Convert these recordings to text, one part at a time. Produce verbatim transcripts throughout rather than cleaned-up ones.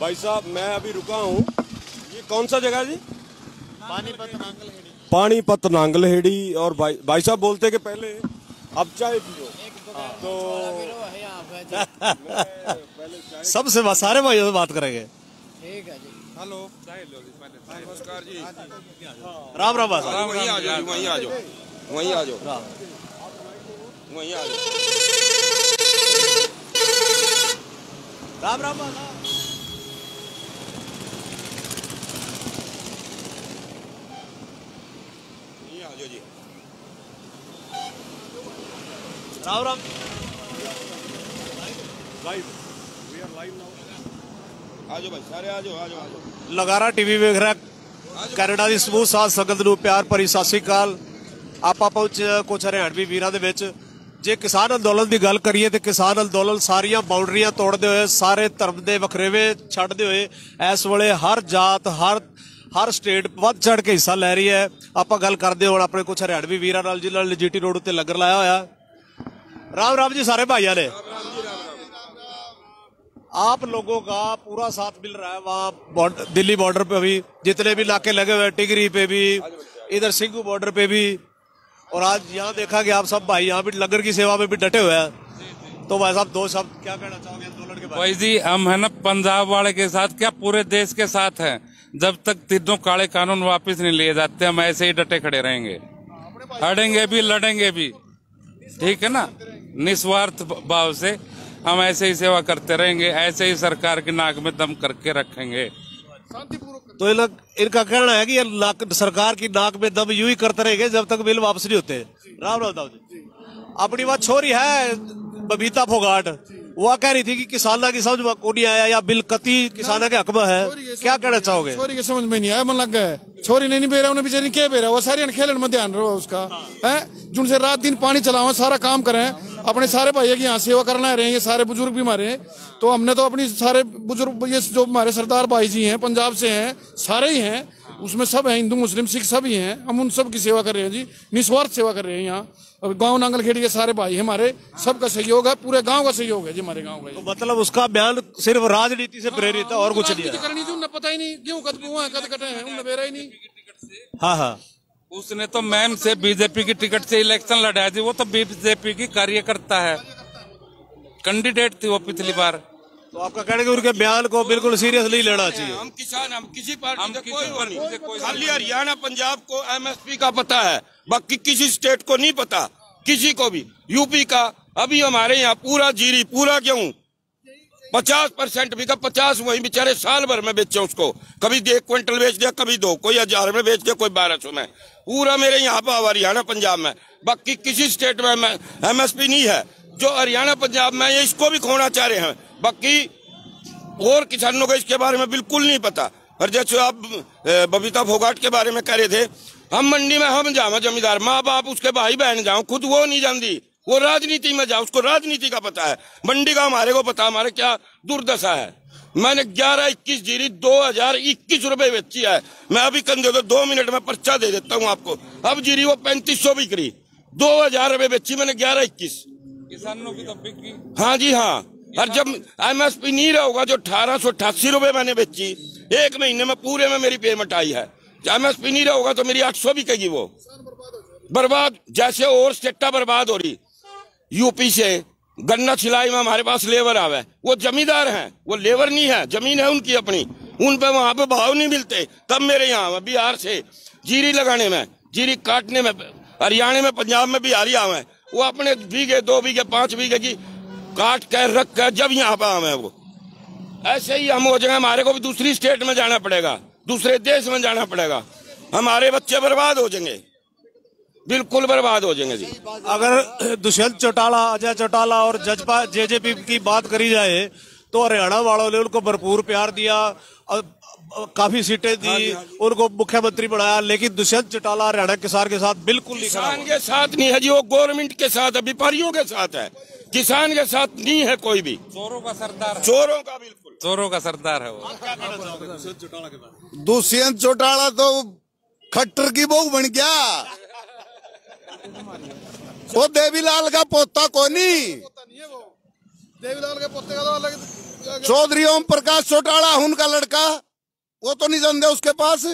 भाई साहब मैं अभी रुका हूँ, ये कौन सा जगह जी? पानीपत नांगलहेड़ी। पानीपत नांगलहेड़ी। और भाई भाई साहब बोलते कि पहले अब चाय पियो, तो पहले सबसे सारे भाइयों से बात करेंगे। ठीक है जी। हेलो, नमस्कार जी। राम राम बात। वहीं आ जाओ, वहीं आ जाओ, वहीं आ जाओ, वहीं आ जाओ। राम राम बात। वहीं आ जाओ जी। Ram Ram. Live, we are live now. आ जाओ भाई सारे, आ जाओ, आ जाओ, आ जाओ। ਲਗਾਰਾ ਟੀਵੀ ਵੇਖ ਰਿਹਾ ਕੈਨੇਡਾ ਦੀ ਸਮੂਹ ਸਾਧ ਸੰਗਤ ਨੂੰ ਪਿਆਰ ਭਰੀ ਸਤਿ ਸ੍ਰੀ ਅਕਾਲ। ਆਪਾਂ ਪਹੁੰਚੇ ਕੁਝ ਹਰਿਆਣਵੀ ਵੀਰਾਂ ਦੇ ਵਿੱਚ। ਜੇ ਕਿਸਾਨ ਅੰਦੋਲਨ ਦੀ ਗੱਲ ਕਰੀਏ ਤੇ ਕਿਸਾਨ ਅੰਦੋਲਨ ਸਾਰੀਆਂ ਬਾਉਂਡਰੀਆਂ ਤੋੜਦੇ ਹੋਏ, ਸਾਰੇ ਧਰਮ ਦੇ ਵਖਰੇਵੇ ਛੱਡਦੇ ਹੋਏ ਇਸ ਵੇਲੇ ਹਰ ਜਾਤ ਹਰ ਹਰ ਸਟੇਟ ਵੱਧ ਚੜ ਕੇ ਹਿੱਸਾ ਲੈ ਰਹੀ ਹੈ। ਆਪਾਂ ਗੱਲ ਕਰਦੇ ਹੁਣ ਆਪਣੇ ਕੁਝ ਹਰਿਆਣਵੀ ਵੀਰਾਂ ਨਾਲ ਜਿਨ੍ਹਾਂ ਨੇ ਜੀਟੀ ਰੋਡ ਉੱਤੇ ਲੰਗਰ ਲਾਇਆ ਹੋਇਆ। राम राम जी सारे भाइयों ने। आप लोगों का पूरा साथ मिल रहा है वहाँ दिल्ली बॉर्डर पे भी, जितने भी नाके लगे हुए हैं, टिगरी पे भी, इधर सिंघू बॉर्डर पे भी, और आज यहाँ देखा कि आप सब भाई यहाँ भी लंगर की सेवा में भी डटे हुए हैं। तो भाई साहब दो शब्द क्या कहना चाहोगे आंदोलन के बारे में? भाई जी हम है ना पंजाब वाले के साथ क्या पूरे देश के साथ हैं। जब तक तीनों काले कानून वापस नहीं लिए जाते हम ऐसे ही डटे खड़े रहेंगे, अड़ेंगे भी लड़ेंगे भी, ठीक है ना। निस्वार्थ भाव से हम ऐसे ही सेवा करते रहेंगे, ऐसे ही सरकार की नाक में दम करके रखेंगे। तो इन, इनका कहना है कि ये नाक, सरकार की नाक में दम यूं ही करते रहेंगे जब तक बिल वापस नहीं होते। राम राम दाऊ जी। अपनी बात छोरी है बबीता फोगाट, वो कह रही थी कि किसाना की समझ में को नहीं आया या बिल कति किसाना के हक में है, क्या कहना चाहोगे? छोरी के समझ में नहीं आया, मन लग गया छोरी ने नहीं बेरा, उन्हें बेचारी क्या बेरा, वो सारी खेलन में ध्यान रहो उसका है, जिनसे रात दिन पानी चलाओ, सारा काम करें, अपने सारे भाइयों की यहाँ सेवा करना रहे हैं। ये सारे बुजुर्ग भी हमारे, तो हमने तो अपनी सारे बुजुर्ग ये जो हमारे सरदार भाई जी हैं पंजाब से हैं, सारे ही हैं, उसमें सब हैं, हिंदू मुस्लिम सिख सभी हैं, हम उन सब की सेवा कर रहे हैं जी, निस्वार्थ सेवा कर रहे हैं। यहाँ गांव नांगलखेड़ी के सारे भाई हमारे, सबका सहयोग है, पूरे गांव का सहयोग है जी हमारे गांव का। तो मतलब उसका बयान सिर्फ राजनीति से प्रेरित है और कुछ नहीं है। करनी थी उन्हें पता ही नहीं क्यों कद हुआ कद कटे हैं, उन्हें बेरा ही नहीं। हाँ हाँ, उसने तो मैम से बीजेपी की टिकट से इलेक्शन लड़ा थी, वो तो बीजेपी की कार्यकर्ता है, कैंडिडेट थी वो पिछली बार। तो आपका कहने के उनके बयान को बिल्कुल सीरियस नहीं लेना चाहिए। हम किसान, हम किसी पार्टी से कोई वो नहीं, खाली हरियाणा पंजाब को एमएसपी का पता है, बाकी किसी स्टेट को नहीं पता, किसी को भी। यूपी का अभी हमारे यहाँ पूरा जीरी पूरा गेहूं पचास परसेंट बिका, पचास वही बेचारे साल भर में बेचे उसको, कभी एक क्विंटल बेच दिया, कभी दो, कोई हजार में बेच दिया, कोई बारह सौ में, पूरा मेरे यहाँ पर हरियाणा पंजाब में। बाकी किसी स्टेट में एमएसपी नहीं है, जो हरियाणा पंजाब में ये इसको भी खोना चाह रहे हैं, बाकी और किसानों को इसके बारे में बिल्कुल नहीं पता। और जैसे आप बबीता फोगाट के बारे में कह रहे थे, हम मंडी में हम जाओ जमींदार, माँ बाप उसके भाई बहन जाओ, खुद वो नहीं जानती, वो राजनीति में जाओ, उसको राजनीति का पता है, मंडी का हमारे को पता, हमारे क्या दुर्दशा है। मैंने ग्यारह इक्कीस जीरी दो हजार इक्कीस रुपए बेची है, मैं अभी कंधे तो दो मिनट में पर्चा दे देता हूँ आपको। अब जीरी वो पैंतीस सौ बिक रही, दो हजार रुपए बेची मैंने ग्यारह इक्कीस। किसानों की तो बिकी। हाँ जी हाँ, और जब एमएसपी नहीं रहेगा जो अठारह सौ अठासी रुपए मैंने बेची, एक महीने में पूरे में मेरी पेमेंट आई है। एमएसपी नहीं रहेगा तो मेरी आठ सौ बिकेगी, वो बर्बाद, जैसे और स्टेटा बर्बाद हो रही। यूपी से गन्ना छिलाई में हमारे पास लेबर आवे, वो जमींदार हैं, वो लेबर नहीं है, जमीन है उनकी अपनी, उन पे वहां पे भाव नहीं मिलते। तब मेरे यहाँ बिहार से जीरी लगाने में, जीरी काटने में, हरियाणा में पंजाब में बिहारी आवे, वो अपने बीघे दो बीघे पांच बीघे की काट कर रख कर जब यहाँ पे आवे, वो ऐसे ही हम हो जाएंगे। हमारे को भी दूसरी स्टेट में जाना पड़ेगा, दूसरे देश में जाना पड़ेगा, हमारे बच्चे बर्बाद हो जाएंगे, बिल्कुल बर्बाद हो जाएंगे जी। अगर दुष्यंत चौटाला, अजय चौटाला और जजपा जेजेपी की बात करी जाए तो हरियाणा वालों ने उनको भरपूर प्यार दिया, काफी सीटें दी, उनको मुख्यमंत्री बनाया, लेकिन दुष्यंत चौटाला हरियाणा किसान के साथ बिल्कुल नहीं, किसान के साथ नहीं है जी, वो गवर्नमेंट के साथ है, व्यापारियों के साथ है, किसान के साथ नहीं है कोई भी। चोरों का सरदार, चोरों का, बिल्कुल चोरों का सरदार है वो। दुष्यंत चौटाला तो खट्टर की बहू बन गया, वो देवीलाल का पोता कोनी, देवीलाल के पोते का तो अलग चौधरी ओम प्रकाश चौटाला उनका लड़का, वो तो नहीं जानते उसके पास।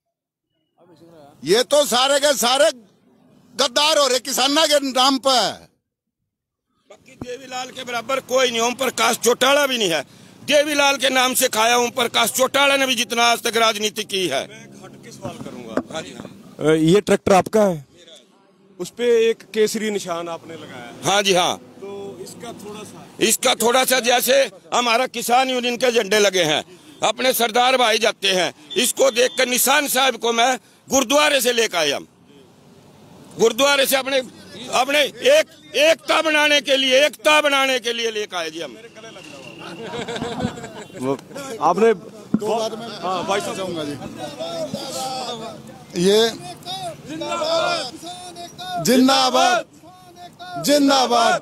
ये तो सारे के सारे गद्दार हो रहे किसाना के नाम पर। बाकी देवीलाल के बराबर कोई नहीं, ओम प्रकाश चौटाला भी नहीं है। देवीलाल के नाम से खाया ओम प्रकाश चौटाला ने भी जितना आज तक राजनीति की है। मैं एक हट के सवाल करूंगा। हाँ जी हाँ। ये ट्रैक्टर आपका है? उस पे एक केसरी निशान आपने लगाया है। हाँ जी हाँ। तो इसका थोड़ा सा इसका थोड़ा सा जैसे हमारा किसान यूनियन के झंडे लगे हैं, अपने सरदार भाई जाते हैं, इसको देखकर निशान साहब को मैं गुरुद्वारे से लेकर आया। गुरुद्वारे से अपने अपने एक एकता बनाने के लिए एकता बनाने के लिए लेकर आए जी हम। आपने दो बात में हाँ भाई साहब चाहूंगा जी। ये जिंदाबाद जिंदाबाद।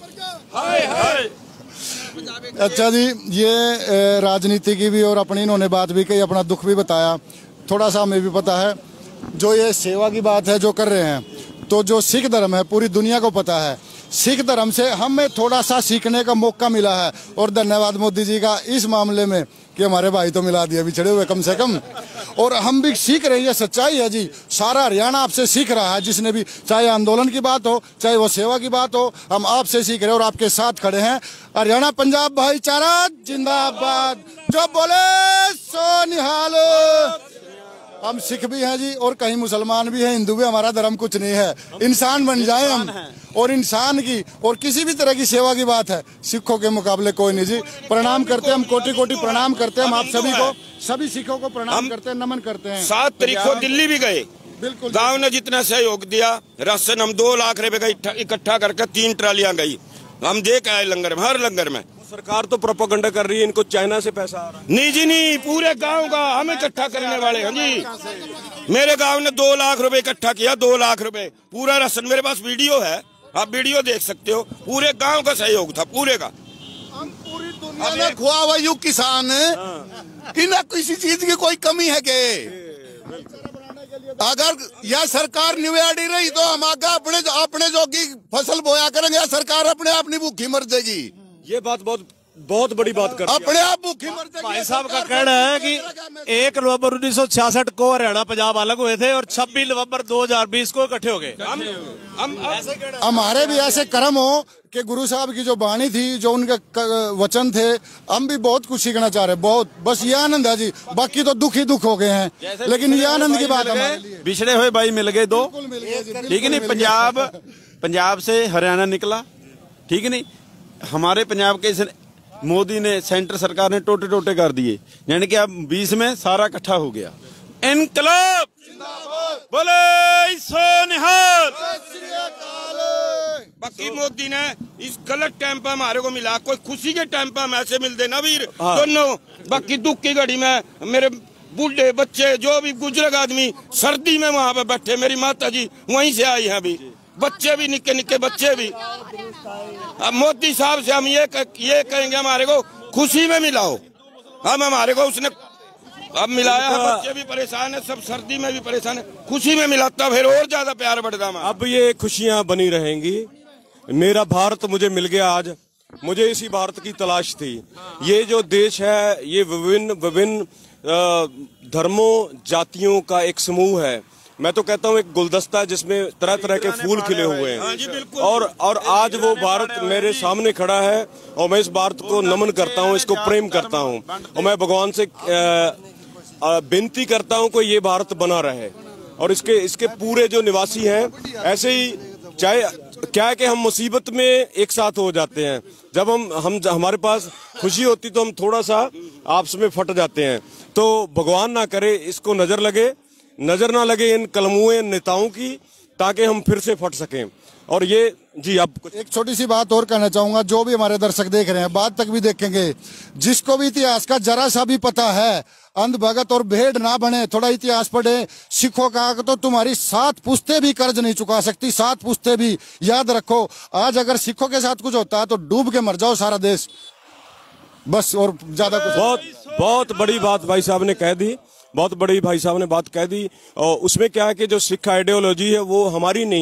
अच्छा जी, ये राजनीति की भी और अपनी इन्होंने बात भी कही, अपना दुख भी बताया। थोड़ा सा हमें भी पता है, जो ये सेवा की बात है जो कर रहे हैं, तो जो सिख धर्म है पूरी दुनिया को पता है, सिख धर्म से हमें थोड़ा सा सीखने का मौका मिला है। और धन्यवाद मोदी जी का इस मामले में कि हमारे भाई तो मिला दिया बिछड़े हुए कम से कम, और हम भी सीख रहे हैं। ये सच्चाई है जी, सारा हरियाणा आपसे सीख रहा है। जिसने भी, चाहे आंदोलन की बात हो चाहे वो सेवा की बात हो, हम आपसे सीख रहे हैं और आपके साथ खड़े हैं। हरियाणा पंजाब भाईचारा जिंदाबाद, जो बोले सो निहाल। हम सिख भी हैं जी, और कहीं मुसलमान भी हैं, हिंदू भी। हमारा धर्म कुछ नहीं है, इंसान बन जाए हम। और इंसान की और किसी भी तरह की सेवा की बात है, सिखों के मुकाबले कोई नहीं जी। प्रणाम करते हैं हम, कोटि कोटि प्रणाम करते हैं हम आप सभी को, सभी सिखों को प्रणाम करते हैं, नमन करते हैं। सात तारीख को दिल्ली भी गए, बिल्कुल गांव ने जितना सहयोग दिया, राशन हम दो लाख रुपए का इकट्ठा करके तीन ट्रालियां गई, हम दे के आए लंगर में, हर लंगर में। सरकार तो प्रोपेगेंडा कर रही है, इनको चाइना से पैसा आ रहा है। नहीं जी नहीं, पूरे गांव का हम इकट्ठा करने वाले हैं जी। मेरे गांव ने दो लाख रुपए इकट्ठा किया, दो लाख रुपए पूरा राशन। मेरे पास वीडियो है, आप वीडियो देख सकते हो। पूरे गांव का सहयोग था, पूरे का। हम पूरी दुनिया में खुआ हुआ यू किसान कि ना किसी चीज की कोई कमी है के। अगर यह सरकार निवेड़ी रही तो हम आगे अपने अपने जो की फसल बोया करेंगे, या सरकार अपने आप नहीं भूखी मर जाएगी। ये बात बहुत बहुत बड़ी बात कर अपने आप भूखी मर जाएगी। भाई साहब का कहना है कि एक नवंबर उन्नीस सौ छियासठ को हरियाणा पंजाब अलग हुए थे और छब्बीस नवंबर दो हजार बीस को इकट्ठे हो गए। हम, हम, हमारे भी ऐसे कर्म हो कि गुरु साहब की जो वाणी थी, जो उनके वचन थे, हम भी बहुत कुछ सीखना चाह रहे हैं। बहुत, बस ये आनंद है जी, बाकी तो दुख ही दुख हो गए हैं, लेकिन ये आनंद की बात है। बिछड़े हुए भाई मिल गए दो, ठीक है नहीं। पंजाब पंजाब से हरियाणा निकला, ठीक है नहीं। हमारे पंजाब के मोदी ने, सेंटर सरकार ने टोटे टोटे कर दिए, यानी कि अब बीस में सारा इकट्ठा हो गया। इनकलाब बोले सो निहाल। बाकी मोदी ने इस गलत टाइम पर हमारे को मिला, कोई खुशी के टाइम पर हम ऐसे मिलते ना वीर दोनों। बाकी दुख की घड़ी में मेरे बूढ़े बच्चे, जो भी बुजुर्ग आदमी सर्दी में वहाँ पे बैठे, मेरी माता जी वहीं से आई है अभी, बच्चे भी, निक्के निक्के बच्चे भी। अब मोदी साहब से हम ये ये कहेंगे, हमारे को खुशी में मिलाओ। हम हमारे को उसने अब मिलाया है, बच्चे भी परेशान है, सब सर्दी में भी परेशान है, खुशी में मिलाता फिर और ज्यादा प्यार बढ़ता। अब ये खुशियां बनी रहेंगी। मेरा भारत मुझे मिल गया आज, मुझे इसी भारत की तलाश थी। ये जो देश है, ये विभिन्न विभिन्न धर्मों जातियों का एक समूह है। मैं तो कहता हूँ एक गुलदस्ता जिसमें तरह तरह के फूल खिले हुए हैं, और और आज वो भारत मेरे सामने खड़ा है, और मैं इस भारत को नमन करता हूँ, इसको प्रेम करता हूँ, और मैं भगवान से विनती करता हूँ कि ये भारत बना रहे, और इसके इसके पूरे जो निवासी हैं ऐसे ही, चाहे क्या है कि हम मुसीबत में एक साथ हो जाते हैं। जब हम हम हमारे पास खुशी होती तो हम थोड़ा सा आपस में फट जाते हैं। तो भगवान ना करे इसको नजर लगे, नजर ना लगे इन कलमुए नेताओं की, ताकि हम फिर से फट सकें। और ये जी, अब एक छोटी सी बात और कहना चाहूंगा, जो भी हमारे दर्शक देख रहे हैं, बाद तक भी देखेंगे, जिसको भी इतिहास का जरा सा भी पता है, अंध भगत और भेड़ ना बने, थोड़ा इतिहास पढ़े। सिखों का तो तुम्हारी सात पुश्ते भी कर्ज नहीं चुका सकती, सात पुश्ते भी। याद रखो, आज अगर सिखों के साथ कुछ होता है तो डूब के मर जाओ सारा देश, बस, और ज्यादा कुछ। बहुत बहुत बड़ी बात भाई साहब ने कह दी, बहुत बड़ी भाई साहब ने बात कह दी। और उसमें क्या है कि जो सिख आइडियोलॉजी है वो हमारी नहीं है,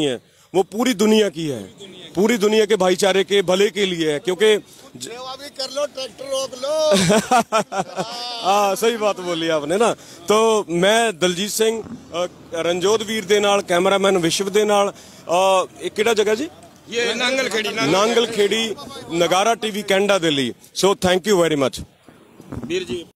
वो पूरी दुनिया की है, पूरी दुनिया के भाईचारे के भले के लिए है, क्योंकि अभी कर लो, ट्रैक्टर रोक लो। हाँ सही बात बोली आपने ना। तो मैं दलजीत सिंह रंजोत वीर दे नाल, कैमरामैन विश्व दे नाल, एक किहड़ा जगह जी ये नांगल खेड़ी, नांगल खेड़ी, नगारा टीवी कैनेडा दे ਲਈ। So thank you very much Veer ji.